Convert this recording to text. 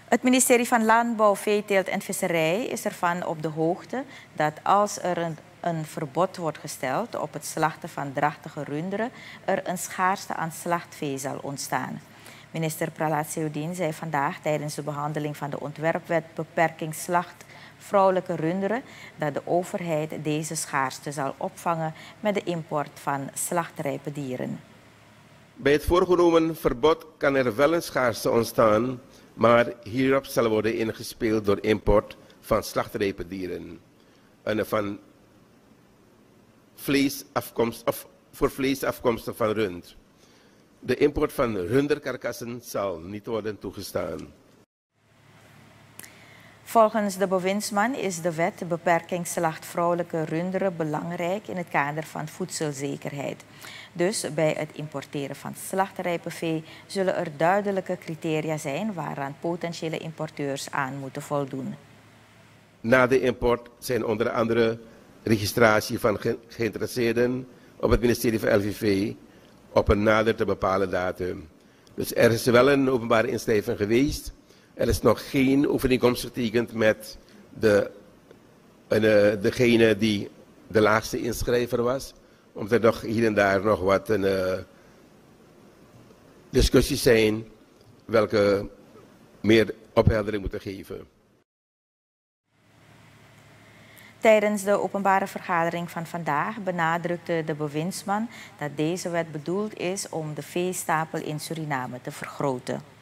Het ministerie van Landbouw, Veeteelt en Visserij is ervan op de hoogte dat als er een verbod wordt gesteld op het slachten van drachtige runderen, er een schaarste aan slachtvee zal ontstaan. Minister Pralat Seoudine zei vandaag tijdens de behandeling van de ontwerpwet beperking slacht vrouwelijke runderen dat de overheid deze schaarste zal opvangen met de import van slachtrijpe dieren. Bij het voorgenomen verbod kan er wel een schaarste ontstaan, maar hierop zal worden ingespeeld door import van slachtrijpe dieren en van voor vlees afkomstig van rund. De import van runderkarkassen zal niet worden toegestaan. Volgens de bewindsman is de wet beperking slacht vrouwelijke runderen belangrijk in het kader van voedselzekerheid. Dus bij het importeren van slachtrijpe vee zullen er duidelijke criteria zijn waaraan potentiële importeurs aan moeten voldoen. Na de import zijn onder andere registratie van geïnteresseerden op het ministerie van LVV op een nader te bepalen datum. Dus er is wel een openbare inschrijving geweest. Er is nog geen overeenkomst getekend met degene die de laagste inschrijver was. Omdat er nog hier en daar nog wat discussies zijn welke meer opheldering moeten geven. Tijdens de openbare vergadering van vandaag benadrukte de bewindsman dat deze wet bedoeld is om de veestapel in Suriname te vergroten.